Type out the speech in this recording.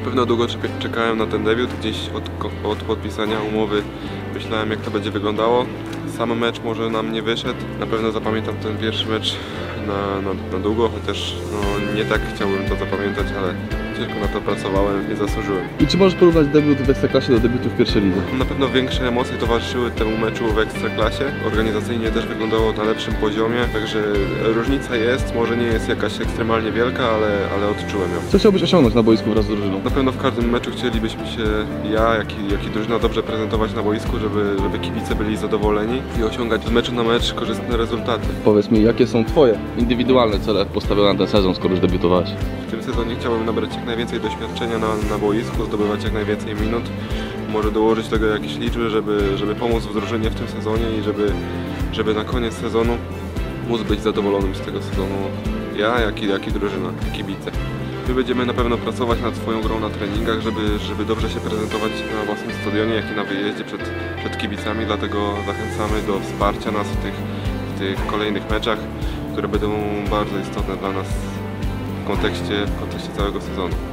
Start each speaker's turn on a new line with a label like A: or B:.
A: pewno długo czekałem na ten debiut, gdzieś od podpisania umowy myślałem, jak to będzie wyglądało. Sam mecz może nam nie wyszedł, na pewno zapamiętam ten pierwszy mecz na długo, chociaż no, nie tak chciałbym to zapamiętać, ale ciężko na to pracowałem, nie zasłużyłem.
B: I czy możesz porównać debiut w Ekstraklasie do debiutu w pierwszej lidze?
A: Na pewno większe emocje towarzyszyły temu meczu w Ekstraklasie. Organizacyjnie też wyglądało na lepszym poziomie, także różnica jest, może nie jest jakaś ekstremalnie wielka, ale odczułem ją.
B: Co chciałbyś osiągnąć na boisku wraz z drużyną?
A: Na pewno w każdym meczu chcielibyśmy się, jak i drużyna, dobrze prezentować na boisku, żeby kibice byli zadowoleni i osiągać z meczu na mecz korzystne rezultaty.
B: Powiedz mi, jakie są Twoje indywidualne cele postawione na ten sezon, skoro już debiutowałeś?
A: W tym sezonie chciałbym nabrać jak najwięcej doświadczenia na boisku, zdobywać jak najwięcej minut, może dołożyć do tego jakieś liczby, żeby pomóc w drużynie w tym sezonie i żeby na koniec sezonu móc być zadowolonym z tego sezonu ja, jak i drużyna, kibice. My będziemy na pewno pracować nad swoją grą na treningach, żeby dobrze się prezentować na własnym stadionie, jak i na wyjeździe przed kibicami, dlatego zachęcamy do wsparcia nas w tych kolejnych meczach, które będą bardzo istotne dla nas w kontekście całego sezonu.